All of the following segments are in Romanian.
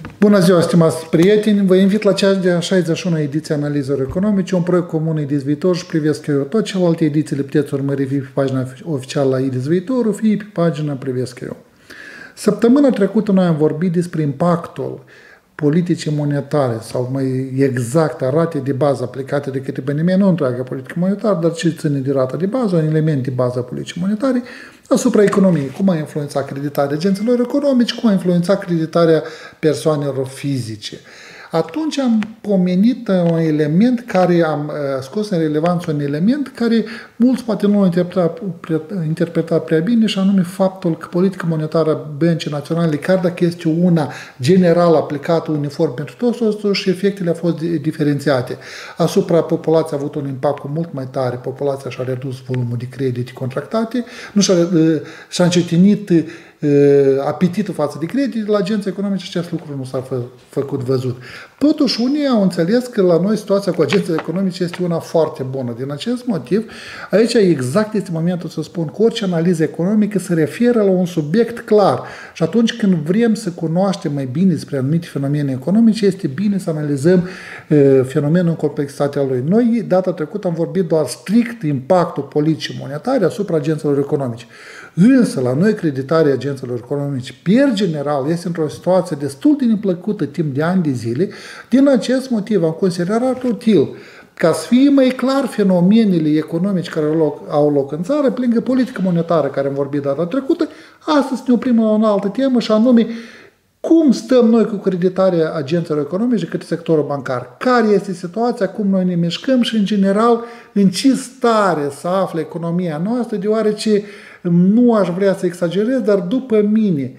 Bună ziua, stimați prieteni! Vă invit la cea de-a 61-a ediție Analizelor Economice, un proiect comun IDIS Viitor și Privesc Eu. Tot celelalte ediții le puteți urmări fie pe pagina oficială la IDIS Viitor, fie pe pagina Privesc Eu. Săptămâna trecută noi am vorbit despre impactul politicii monetare, sau mai exact a ratei de bază aplicate de către BNM, nu întreaga politică monetară, dar ce ține de rata de bază, un element de bază a politicii monetare, asupra economiei, cum a influențat creditarea agenților economici, cum a influențat creditarea persoanelor fizice. Atunci am pomenit un element care am scos în relevanță un element care mulți poate nu au interpretat prea bine, și anume faptul că politica monetară a băncii naționale, chiar dacă este una generală aplicată uniform pentru toți, și efectele au fost diferențiate. Asupra populației a avut un impact mult mai tare, populația și-a redus volumul de credite contractate, și-a încetinit apetitul față de credite, la agenții economice acest lucru nu s-a făcut văzut. Totuși, unii au înțeles că la noi situația cu agenții economice este una foarte bună. Din acest motiv, aici exact este momentul să spun că orice analiză economică se referă la un subiect clar. Și atunci când vrem să cunoaștem mai bine despre anumite fenomene economice, este bine să analizăm fenomenul în complexitatea lui. Noi, data trecută, am vorbit doar strict impactul politicii monetare asupra agenților economice. Însă, la noi, creditarea agenților economici, per general, este într-o situație destul de neplăcută timp de ani de zile. Din acest motiv, am considerat util ca să fie mai clar fenomenele economice care au loc în țară, pe lângă politică monetară, care am vorbit data trecută, astăzi ne oprim la o altă temă, și anume cum stăm noi cu creditarea agenților economice către sectorul bancar. Care este situația, cum noi ne mișcăm și, în general, în ce stare se află economia noastră, deoarece nu aș vrea să exagerez, dar după mine,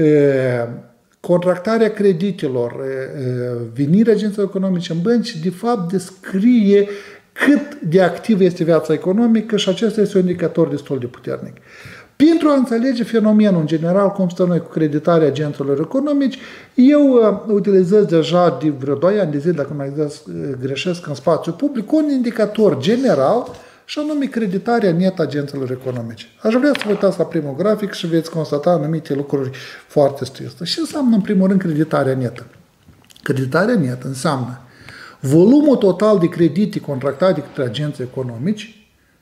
contractarea creditelor, venirea agenților economice în bănci, de fapt descrie cât de activă este viața economică, și acesta este un indicator destul de puternic. Pentru a înțelege fenomenul în general, cum stăm noi cu creditarea agenților economici, eu utilizez deja de vreo 2 ani de zile, dacă nu greșesc, în spațiu public, un indicator general, și anume creditarea netă a agenților economice. Aș vrea să vă uitați la primul grafic și veți constata anumite lucruri foarte stricte. Și înseamnă, în primul rând, creditarea netă? Creditarea netă înseamnă volumul total de credite contractate către agenții economici,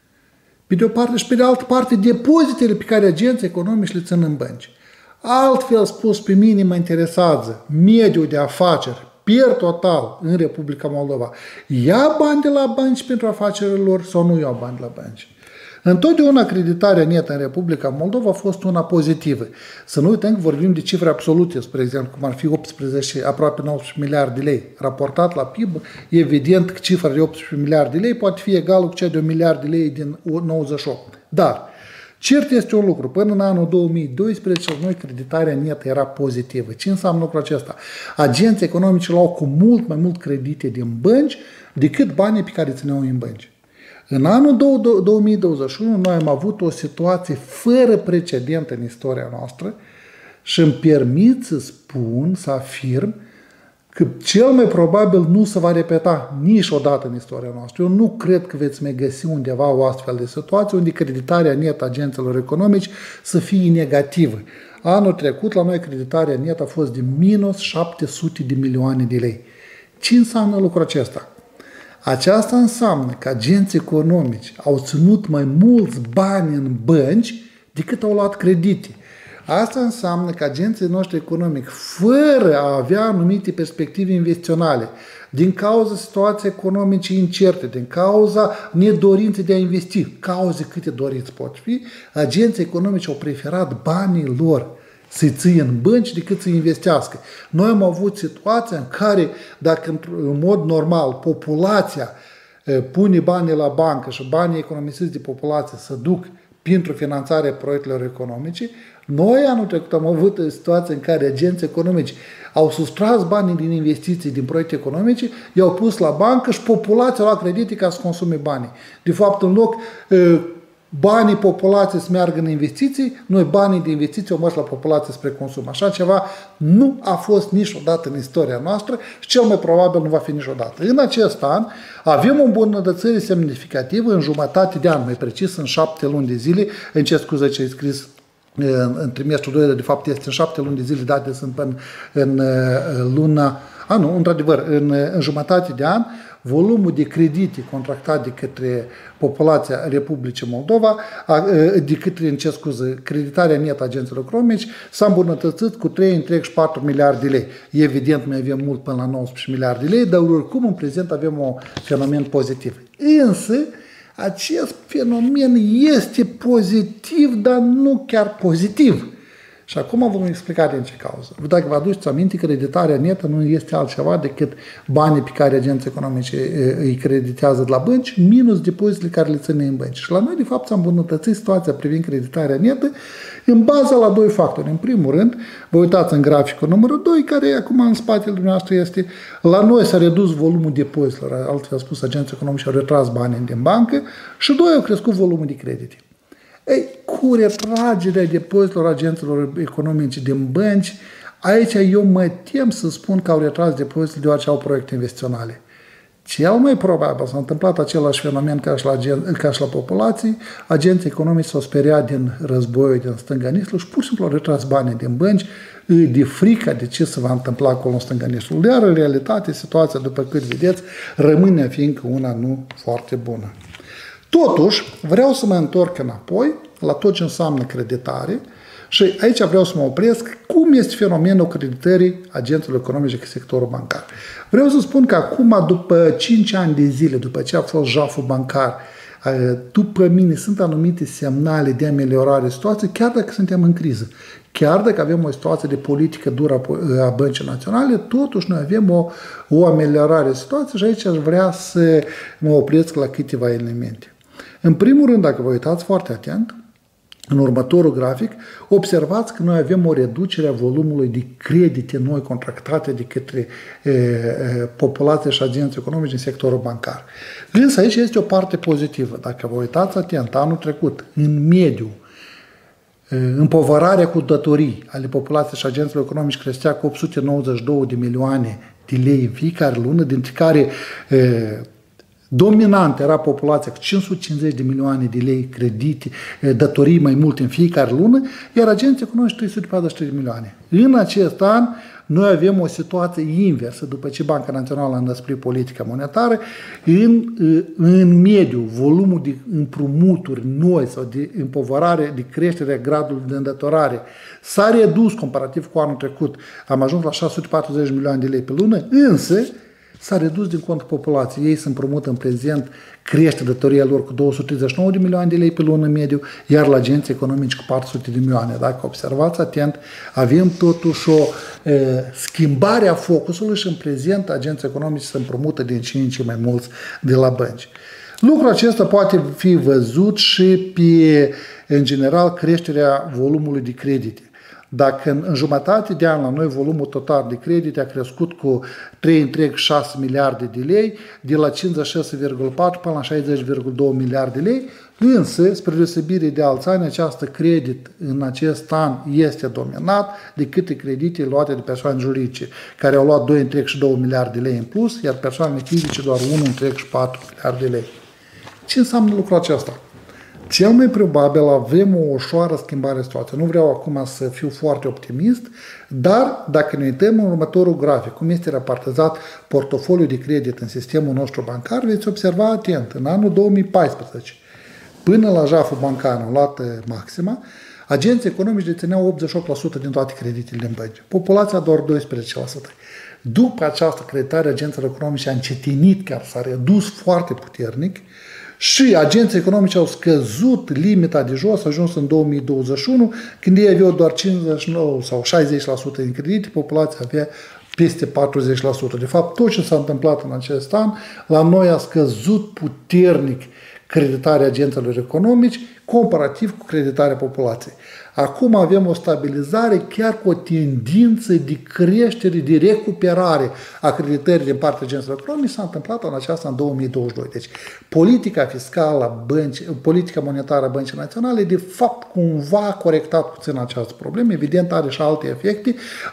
pe de o parte, și pe de altă parte depozitele pe care agenții economici le țin în bănci. Altfel spus, pe mine mă interesează mediul de afaceri per total în Republica Moldova. Ia bani de la bănci pentru afacerile lor sau nu iau bani de la bănci? Întotdeauna creditarea netă în Republica Moldova a fost una pozitivă. Să nu uităm că vorbim de cifre absolute, spre exemplu, cum ar fi 18, aproape 19 miliarde de lei. Raportat la PIB, evident că cifra de 18 miliarde de lei poate fi egală cu cea de 1 miliard de lei din 98. Dar, cert este un lucru, până în anul 2012, noi creditarea netă era pozitivă. Ce înseamnă lucrul acesta? Agenții economici luau cu mult mai mult credite din bănci decât banii pe care țineau în bănci. În anul 2021 noi am avut o situație fără precedent în istoria noastră și îmi permit să spun, să afirm, că cel mai probabil nu se va repeta niciodată în istoria noastră. Eu nu cred că veți mai găsi undeva o astfel de situație unde creditarea netă a agenților economici să fie negativă. Anul trecut la noi creditarea netă a fost de minus 700 de milioane de lei. Ce înseamnă lucrul acesta? Aceasta înseamnă că agenții economici au ținut mai mulți bani în bănci decât au luat credite. Asta înseamnă că agenții noștri economici, fără a avea anumite perspective investiționale, din cauza situației economice incerte, din cauza nedorinței de a investi, cauze câte doriți pot fi, agenții economici au preferat banii lor să-i ții în bănci decât să investească. Noi am avut situația în care, dacă în mod normal populația pune banii la bancă și banii economisiți de populație se duc pentru finanțarea proiectelor economice, noi anul trecut am avut o situație în care agenții economici au sustras banii din investiții din proiecte economice, i-au pus la bancă și populația a luat credite ca să consume banii. De fapt, în loc banii populației să meargă în investiții, noi banii de investiții au mers la populație spre consum. Așa ceva nu a fost niciodată în istoria noastră și cel mai probabil nu va fi niciodată. În acest an avem o îmbunătățire semnificativă în jumătate de an, mai precis în 7 luni de zile, în ce scuză ce ai scris în trimestrul 2, de fapt este în 7 luni de zile, date sunt până în luna, într-adevăr, în jumătate de an, volumul de credite contractate de către populația Republicii Moldova, creditarea netă a agenților economici s-a îmbunătățit cu 3,4 miliarde de lei. Evident, mai avem mult până la 19 miliarde de lei, dar oricum în prezent avem un fenomen pozitiv. Însă, acest fenomen este pozitiv, dar nu chiar pozitiv. Și acum vom explica din ce cauză. Dacă vă aduceți aminte, creditarea netă nu este altceva decât banii pe care agenții economici îi creditează de la bănci, minus depozitele care le ține în bănci. Și la noi, de fapt, s-a îmbunătățit situația privind creditarea netă în baza la doi factori. În primul rând, vă uitați în graficul numărul 2, care acum în spatele dumneavoastră este, la noi s-a redus volumul depozitelor, altfel spus, agenții economici au retras banii din bancă și doi, au crescut volumul de credite. Ei, cu retragerea depozitelor agenților economici din bănci, aici eu mă tem să spun că au retras depozitele deoarece au proiecte investiționale. Cel mai probabil s-a întâmplat același fenomen ca și la populații, agenții economici s-au speriat din războiul din Stânganistul și pur și simplu au retras banii din bănci de frică de ce se va întâmpla acolo în Stânganistul. Dar în realitate situația, după cât vedeți, rămâne fiindcă una nu foarte bună. Totuși, vreau să mă întorc înapoi la tot ce înseamnă creditare și aici vreau să mă opresc cum este fenomenul creditării agenților economici în sectorul bancar. Vreau să spun că acum, după 5 ani de zile, după ce a fost jaful bancar, după mine sunt anumite semnale de ameliorare a situației, chiar dacă suntem în criză. Chiar dacă avem o situație de politică dură a băncii naționale, totuși noi avem o ameliorare a situației și aici aș vrea să mă opresc la câteva elemente. În primul rând, dacă vă uitați foarte atent, în următorul grafic, observați că noi avem o reducere a volumului de credite noi contractate de către populație și agenții economici din sectorul bancar. Însă aici este o parte pozitivă. Dacă vă uitați atent, anul trecut, în mediu, împovărarea cu datorii ale populației și agenților economici creștea cu 892 de milioane de lei în fiecare lună, dintre care dominant era populația cu 550 de milioane de lei credite, datorii mai multe în fiecare lună, iar agenții economici 343 de milioane. În acest an, noi avem o situație inversă, după ce Banca Națională a înăsprit politica monetară, în mediu, volumul de împrumuturi noi sau de împovărare, de creștere a gradului de îndatorare s-a redus comparativ cu anul trecut, am ajuns la 640 milioane de lei pe lună, însă s-a redus din contul populației. Ei se împrumută în prezent, crește datoria lor cu 239 de milioane de lei pe lună mediu, iar la agenții economici cu 400 de milioane. Dacă observați atent, avem totuși o schimbare a focusului și în prezent agenții economici se împrumută din ce în ce mai mulți de la bănci. Lucrul acesta poate fi văzut și pe, în general, creșterea volumului de credite. Dacă în jumătate de an la noi volumul total de credite a crescut cu 3,6 miliarde de lei, de la 56,4 până la 60,2 miliarde de lei, însă, spre deosebire de alți ani, această credit în acest an este dominat de câte credite luate de persoane juridice, care au luat 2,2 miliarde de lei în plus, iar persoanele fizice doar 1,4 miliarde de lei. Ce înseamnă lucrul acesta? Cel mai probabil avem o ușoară schimbare a situației. Nu vreau acum să fiu foarte optimist, dar dacă ne uităm în următorul grafic, cum este repartizat portofoliul de credit în sistemul nostru bancar, veți observa atent. În anul 2014, până la jaful bancar am luat maxima, agenții economici dețineau 88% din toate creditele din bănci. Populația doar 12%. După această creditare, agențiile economice a încetinit, chiar s-a redus foarte puternic, și agenții economici au scăzut limita de jos, a ajuns în 2021, când ei aveau doar 59 sau 60% din credite, populația avea peste 40%. De fapt, tot ce s-a întâmplat în acest an, la noi a scăzut puternic creditarea agenților economici, comparativ cu creditarea populației. Acum avem o stabilizare, chiar cu o tendință de creștere, de recuperare a creditării din partea agenților economici. S-a întâmplat în aceasta în 2022. Deci, politica fiscală a băncii, politica monetară a Băncii Naționale, de fapt, cumva a corectat puțin această problemă. Evident, are și alte efecte.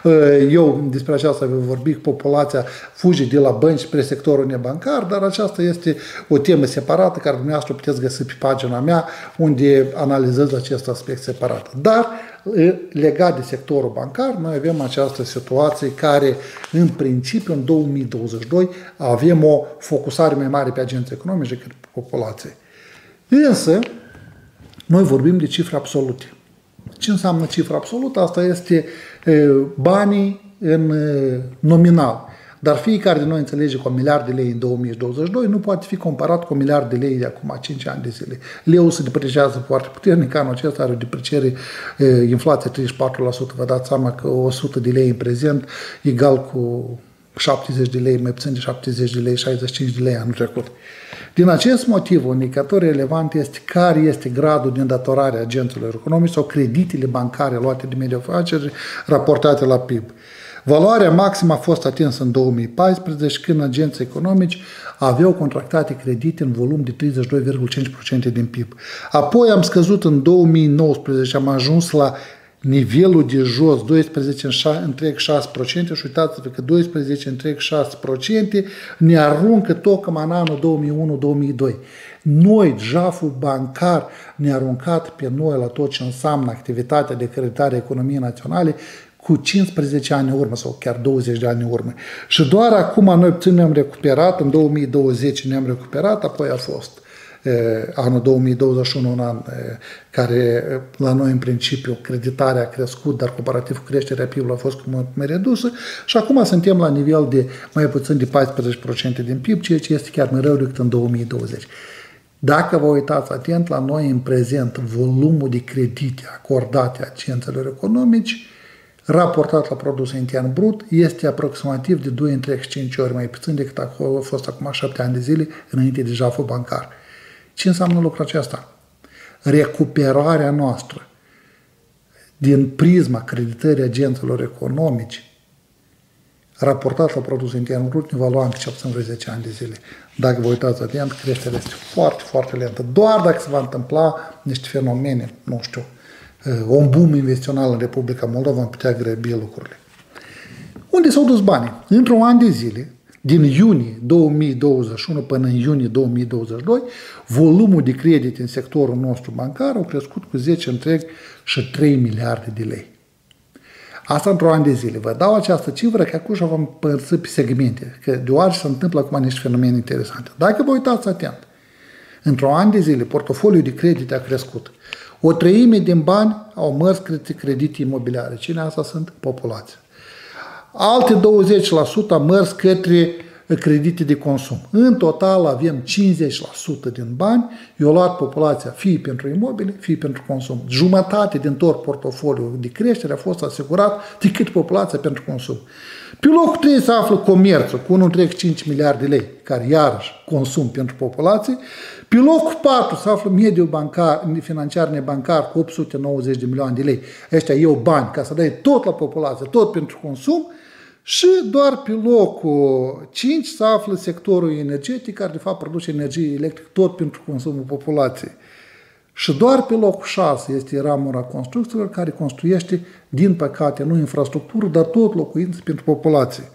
Eu despre aceasta voi vorbi, populația fuge de la bănci spre sectorul nebancar, dar aceasta este o temă separată, care dumneavoastră puteți găsi pe pagina mea, unde analizez acest aspect separat. Dar legat de sectorul bancar, noi avem această situație care, în principiu, în 2022, avem o focusare mai mare pe agenții economici decât pe populație. Însă, noi vorbim de cifre absolute. Ce înseamnă cifra absolută? Asta este banii în nominal. Dar fiecare de noi înțelege că 1 miliard de lei în 2022 nu poate fi comparat cu 1 miliard de lei de acum 5 ani de zile. Leul se depreciază foarte puternic, anul acesta are o depreciere, inflație 34%. Vă dați seama că 100 de lei în prezent egal cu 70 de lei, mai puțin de 70 de lei, 65 de lei anul trecut. Din acest motiv, un indicator relevant este care este gradul de îndatorare a agenților economici sau creditele bancare luate de mediul afaceri raportate la PIB. Valoarea maximă a fost atinsă în 2014, când agenții economici aveau contractate credite în volum de 32,5% din PIB. Apoi am scăzut în 2019, am ajuns la nivelul de jos, 12,6% și uitați-vă că 12,6% ne aruncă tocmai în anul 2001-2002. Noi, jaful bancar, ne-a aruncat pe noi la tot ce înseamnă activitatea de creditare a economiei naționale cu 15 ani în urmă sau chiar 20 de ani în urmă. Și doar acum noi puțin ne-am recuperat, în 2020 ne-am recuperat, apoi a fost anul 2021, un an care la noi în principiu creditarea a crescut, dar comparativ cu creșterea PIB-ului a fost mult mai redusă și acum suntem la nivel de mai puțin de 14% din PIB, ceea ce este chiar mai rău decât în 2020. Dacă vă uitați atent, la noi în prezent volumul de credite acordate agenților economici raportat la produsul intern brut este aproximativ de 2,5 ori mai puțin decât a fost acum 7 ani de zile înainte de jaful bancar. Ce înseamnă lucrul acesta? Recuperarea noastră din prisma creditării agenților economici raportat la produsul intern brut ne va lua încă cel puțin vreo 10 ani de zile. Dacă vă uitați atent, creșterea este foarte, foarte lentă. Doar dacă se va întâmpla niște fenomene, nu știu, un boom investițional în Republica Moldova, am putea grăbi lucrurile. Unde s-au dus banii? Într-un an de zile, din iunie 2021 până în iunie 2022, volumul de credit în sectorul nostru bancar a crescut cu 10,3 miliarde de lei. Asta într-un an de zile. Vă dau această cifră că acum vom împărți pe segmente, că deoarece se întâmplă acum niște fenomene interesante. Dacă vă uitați atent, într-un an de zile, portofoliul de credit a crescut. O treime din bani au mers către credite imobiliare. Cine asta sunt? Populația. Alte 20% au mers către credite de consum. În total avem 50% din bani, i-a luat populația fie pentru imobile, fie pentru consum. Jumătate din tot portofoliul de creștere a fost asigurat decât populația pentru consum. Pe locul 3 se află comerțul cu 1,5 miliarde de lei, care iarăși consum pentru populație. Pe locul 4 se află mediul bancar, financiar nebancar cu 890 de milioane de lei. Ăștia iau bani ca să dai tot la populație, tot pentru consum. Și doar pe locul 5 se află sectorul energetic, care de fapt produce energie electrică tot pentru consumul populației. Și doar pe locul 6 este ramura construcțiilor, care construiește, din păcate, nu infrastructură, dar tot locuințe pentru populație.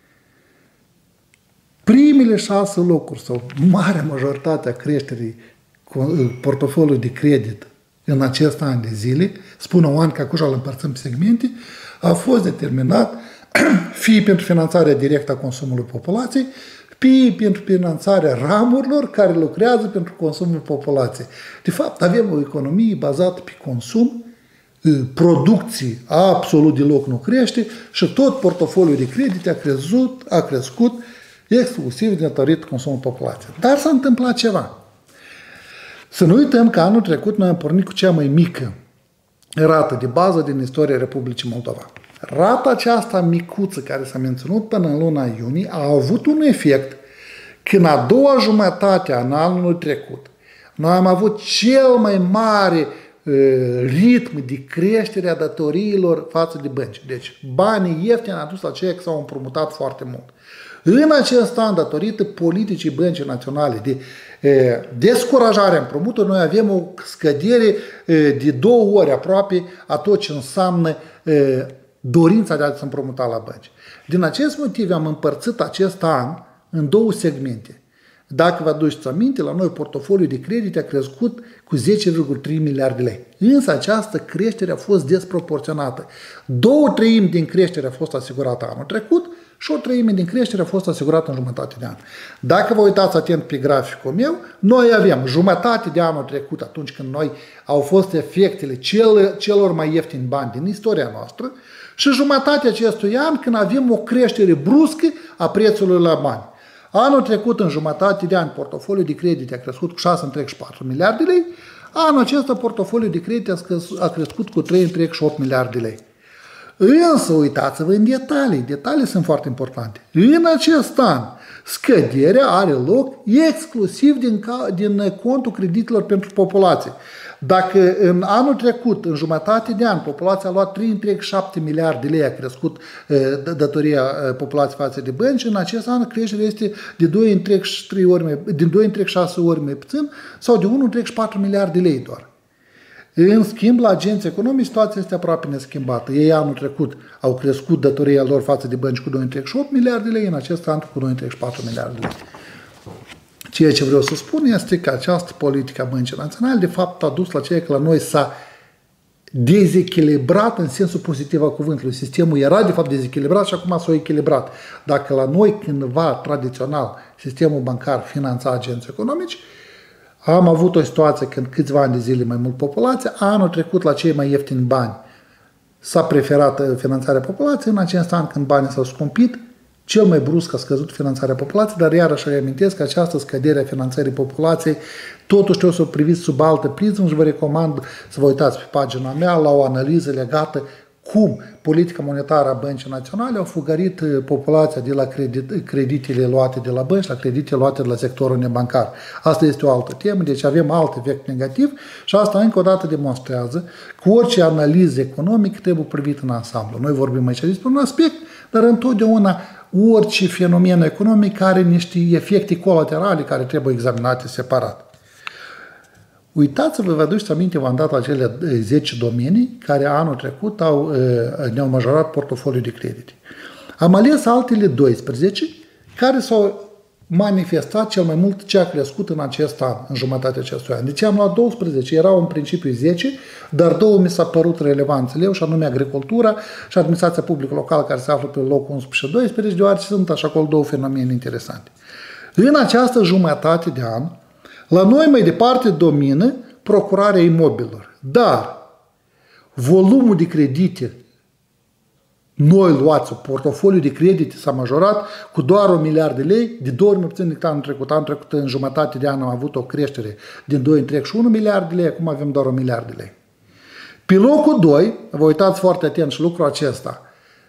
Primele 6 locuri, sau marea majoritate a creșterii portofoliului de credit în acest an de zile, spun un an că acum îl împărțim pe segmente, a fost determinat fie pentru finanțarea directă a consumului populației, fie pentru finanțarea ramurilor care lucrează pentru consumul populației. De fapt, avem o economie bazată pe consum, producție absolut deloc nu crește și tot portofoliul de credite a crescut exclusiv datorită consumului populației. Dar s-a întâmplat ceva. Să nu uităm că anul trecut noi am pornit cu cea mai mică rată de bază din istoria Republicii Moldova. Rata aceasta micuță care s-a menținut până în luna iunie a avut un efect când a doua jumătate a anului trecut noi am avut cel mai mare ritm de creștere a datoriilor față de bănci. Deci banii ieftini au dus la cei care s-au împrumutat foarte mult. În acest an, datorită politicii Băncii Naționale de descurajarea împrumutului, noi avem o scădere de 2 ori aproape a tot ce înseamnă dorința de a se împrumuta la bănci. Din acest motiv am împărțit acest an în 2 segmente. Dacă vă aduceți aminte, la noi portofoliul de credite a crescut cu 10,3 miliarde de lei. Însă această creștere a fost desproporționată. 2/3 din creștere a fost asigurată anul trecut și 1/3 din creștere a fost asigurată în jumătate de an. Dacă vă uitați atent pe graficul meu, noi avem jumătate de anul trecut, atunci când noi au fost efectele celor mai ieftini bani din istoria noastră, și jumătatea acestui an când avem o creștere bruscă a prețului la bani. Anul trecut, în jumătate de an, portofoliul de credite a crescut cu 6,4 miliarde de lei, anul acesta portofoliul de credite a crescut cu 3,8 miliarde de lei. Însă, uitați-vă în detalii, detaliile sunt foarte importante. În acest an, scăderea are loc exclusiv din contul creditelor pentru populație. Dacă în anul trecut, în jumătate de an, populația a luat 3,7 miliarde de lei, a crescut datoria populației față de bănci, în acest an creșterea este de 2,6 ori mai puțin sau de 1,4 miliarde de lei doar. În schimb, la agenții economici, situația este aproape neschimbată. Ei anul trecut au crescut datoria lor față de bănci cu 2,8 miliarde de lei, în acest an cu 2,4 miliarde de lei. Ceea ce vreau să spun este că această politică a Băncii Naționale, de fapt, a dus la ceea că la noi s-a dezechilibrat în sensul pozitiv al cuvântului. Sistemul era, de fapt, dezechilibrat și acum s-a echilibrat. Dacă la noi, cândva, tradițional, sistemul bancar finanța agenții economici, am avut o situație când câțiva ani de zile mai mult populație, anul trecut la cei mai ieftini bani s-a preferat finanțarea populației, în acest an când banii s-au scumpit, cel mai brusc a scăzut finanțarea populației, dar iarăși reamintesc că această scădere a finanțării populației totuși trebuie să o priviți sub altă prismă și vă recomand să vă uitați pe pagina mea la o analiză legată cum politica monetară a Băncii Naționale a fugărit populația de la creditele luate de la bănci la creditele luate de la sectorul nebancar. Asta este o altă temă, deci avem alt efect negativ și asta încă o dată demonstrează că orice analiză economică trebuie privit în ansamblu. Noi vorbim aici despre un aspect, dar întotdeauna orice fenomen economic are niște efecte colaterale care trebuie examinate separat. Uitați-vă, vă aduceți aminte, v-am dat acele 10 domenii care anul trecut ne-au majorat portofoliul de credite. Am ales altele 12 care s-au manifestat cel mai mult ce a crescut în acest an, în jumătatea acestui an. Deci am luat 12, erau în principiu 10, dar 2 mi s-a părut relevanțele, și anume agricultura și administrația publică locală care se află pe locul 11 și 12, deoarece sunt așa acolo două fenomene interesante. În această jumătate de an, la noi mai departe domină procurarea imobililor, dar volumul de credite noi luați, portofoliul de credite s-a majorat cu doar 1 miliard de lei, de 2 ori mai puțin decât anul trecut. Anul trecut, în jumătate de an, am avut o creștere din 2,1 miliard de lei, acum avem doar 1 miliard de lei. Pe locul 2, vă uitați foarte atent și lucrul acesta,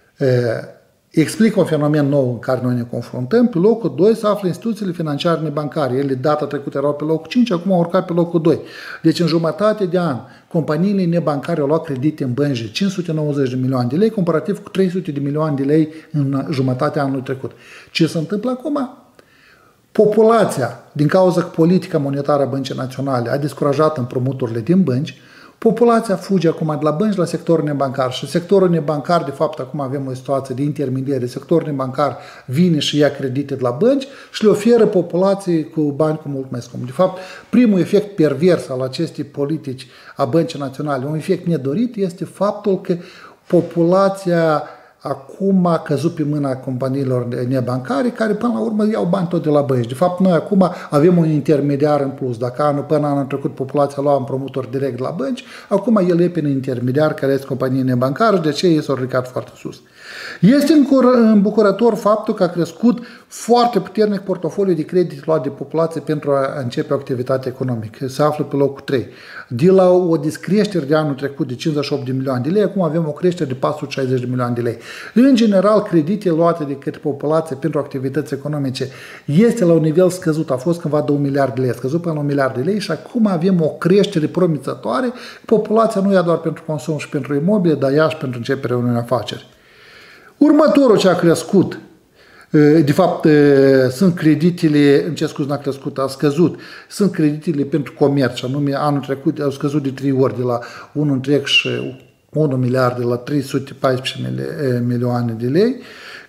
explică un fenomen nou în care noi ne confruntăm. Pe locul 2 se află instituțiile financiare nebancare. Ele data trecută erau pe locul 5, acum au urcat pe locul 2. Deci în jumătate de an, companiile nebancare au luat credite în bănci de 590 de milioane de lei, comparativ cu 300 de milioane de lei în jumătatea anului trecut. Ce se întâmplă acum? Populația, din cauza că politica monetară a Băncii Naționale a descurajat împrumuturile din bănci, populația fuge acum de la bănci la sectorul nebancar și sectorul nebancar, de fapt, acum avem o situație de intermediere. Sectorul nebancar vine și ia credite de la bănci și le oferă populației cu bani cu mult mai scump. De fapt, primul efect pervers al acestei politici a Băncii Naționale, un efect nedorit, este faptul că populația acum a căzut pe mâna companiilor nebancare care până la urmă iau bani tot de la bănci. De fapt, noi acum avem un intermediar în plus. Dacă până anul trecut populația lua împrumuturi direct de la bănci, acum el e pe un intermediar care este companie nebancară și de ce ei s-au ridicat foarte sus. Este îmbucurător faptul că a crescut foarte puternic portofoliul de credit luat de populație pentru a începe o activitate economică. Se află pe locul 3. De la o descreștere de anul trecut de 58 de milioane de lei, acum avem o creștere de 460 de milioane de lei. În general, creditele luate de către populație pentru activități economice este la un nivel scăzut. A fost cândva 2 miliarde de lei, a scăzut până la 1 miliard de lei și acum avem o creștere promițătoare. Populația nu ia doar pentru consum și pentru imobile, dar ia și pentru începerea unei afaceri. Următorul ce a crescut, de fapt sunt creditele, îmi cer scuze, n-a crescut, a scăzut, sunt creditele pentru comerț, anume anul trecut au scăzut de 3 ori, de la 1 miliard la 314 milioane de lei,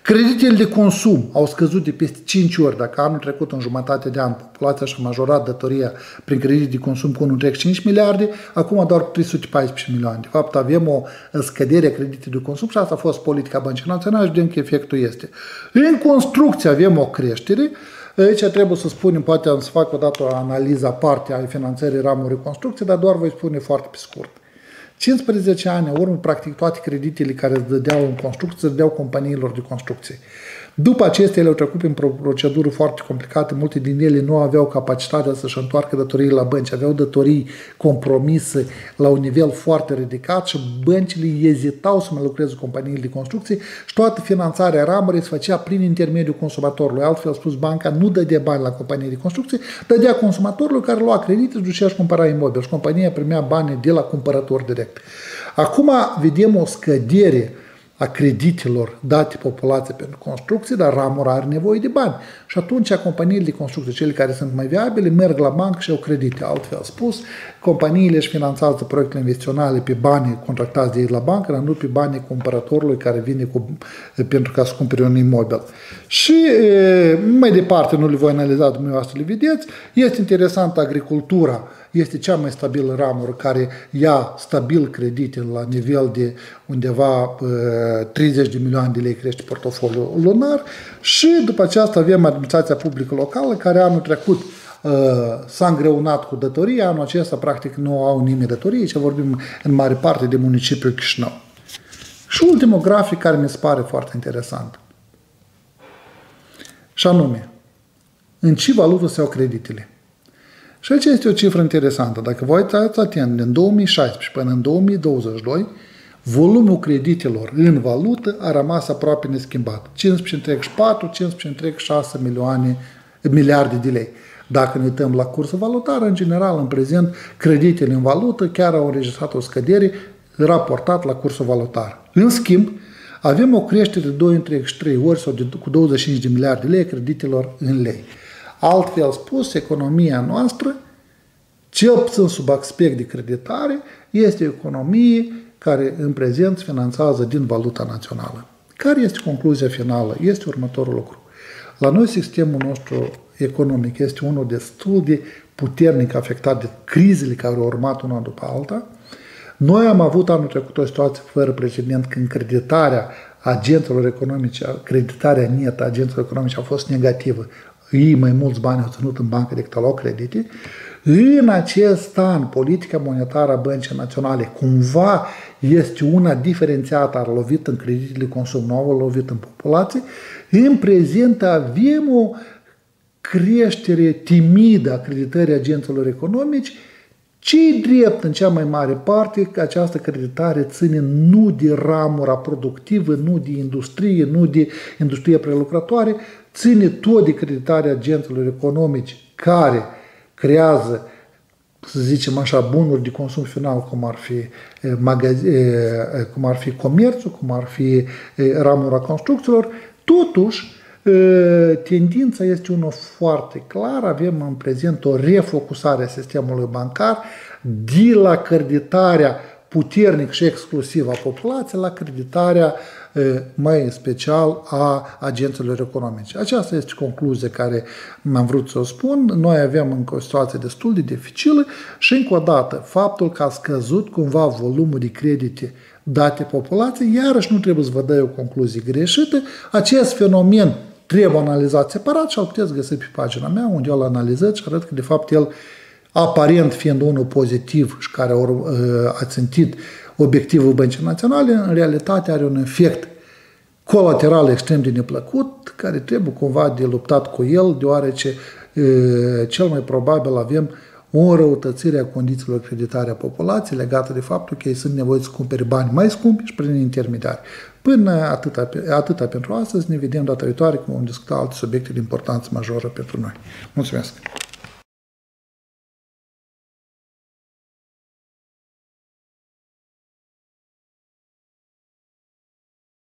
Creditele de consum au scăzut de peste 5 ori. Dacă anul trecut, în jumătate de an, populația și-a majorat datoria prin credite de consum cu 1,5 miliarde, acum doar 314 milioane. De fapt, avem o scădere a creditelor de consum și asta a fost politica Băncii Naționale și vedem că efectul este. În construcție avem o creștere. Aici trebuie să spunem, poate am să fac o dată o analiză aparte a finanțării ramurii construcție, dar doar voi spune foarte pe scurt. 15 ani în urmă, practic, toate creditele care se dădeau în construcție, se dădeau companiilor de construcție. După acestea, ele au trecut prin procedură foarte complicată, multe din ele nu aveau capacitatea să-și întoarcă datoriile la bănci, aveau datorii compromise la un nivel foarte ridicat și băncile ezitau să mai lucreze cu companiile de construcție și toată finanțarea ramurii se făcea prin intermediul consumatorului. Altfel spus, banca nu dădea bani la companii de construcție, dădea consumatorului care lua credite și ducea și cumpăra imobil și compania primea bani de la cumpărător direct. Acum vedem o scădere a creditelor date populației pentru construcție, dar ramura are nevoie de bani. Și atunci companiile de construcție, cele care sunt mai viabile, merg la bancă și au credite. Altfel spus, companiile își finanțează proiectele investiționale pe banii contractați de ei la bancă, dar nu pe banii cumpărătorului care vine pentru ca să cumpere un imobil. Și mai departe, nu le voi analiza, dumneavoastră le vedeți, este interesantă agricultura, este cea mai stabilă ramură care ia stabil credite la nivel de undeva 30 de milioane de lei crește portofoliul lunar și după aceasta avem administrația publică locală care anul trecut s-a îngreunat cu datoria, anul acesta practic nu au nimeni datorie, aici vorbim în mare parte de municipiul Chișinău. Și ultimul grafic care mi se pare foarte interesant. Și anume, în ce valută se iau creditele? Și aici este o cifră interesantă. Dacă vă uitați atent, din 2016 până în 2022, volumul creditelor în valută a rămas aproape neschimbat. 15,4-15,6 miliarde de lei. Dacă ne uităm la cursul valutar, în general, în prezent, creditele în valută chiar au înregistrat o scădere raportat la cursul valutar. În schimb, avem o creștere de 2,3 ori sau cu 25 de miliarde de lei creditelor în lei. Altfel spus, economia noastră, cel puțin sub aspect de creditare, este o economie care în prezent se finanțează din valuta națională. Care este concluzia finală? Este următorul lucru. La noi sistemul nostru economic este unul destul de puternic afectat de crizele care au urmat una după alta. Noi am avut anul trecut o situație fără precedent când creditarea agenților economice, creditarea netă a agenților economice a fost negativă. Ei mai mulți bani au ținut în bancă decât au luat credite. În acest an, politica monetară a Băncii Naționale cumva este una diferențiată, a lovit în creditele consum nou, a lovit în populație. În prezent avem o creștere timidă a creditării agenților economici, ce-i drept în cea mai mare parte că această creditare ține nu de ramura productivă, nu de industrie, nu de industrie prelucrătoare, ține tot de creditarea agenților economici care creează, să zicem așa, bunuri de consum final, cum ar fi comerțul, cum ar fi ramura construcțiilor. Totuși, tendința este una foarte clară, avem în prezent o refocusare a sistemului bancar de la creditarea puternic și exclusiv a populației la creditarea mai special a agenților economice. Aceasta este concluzia care am vrut să o spun. Noi avem încă o situație destul de dificilă și încă o dată faptul că a scăzut cumva volumul de credite date populației, iarăși nu trebuie să vă dai o concluzie greșită. Acest fenomen trebuie analizat separat și îl puteți găsi pe pagina mea unde eu îl analizez și arăt că de fapt el, aparent fiind unul pozitiv și care a țintit obiectivul Băncii Naționale, în realitate are un efect colateral extrem de neplăcut, care trebuie cumva de luptat cu el, deoarece cel mai probabil avem o înrăutățire a condițiilor creditare a populației legată de faptul că ei sunt nevoiți să cumpere bani mai scumpi și prin intermediari. Până atâta pentru astăzi, ne vedem data viitoare când vom discuta alte subiecte de importanță majoră pentru noi. Mulțumesc!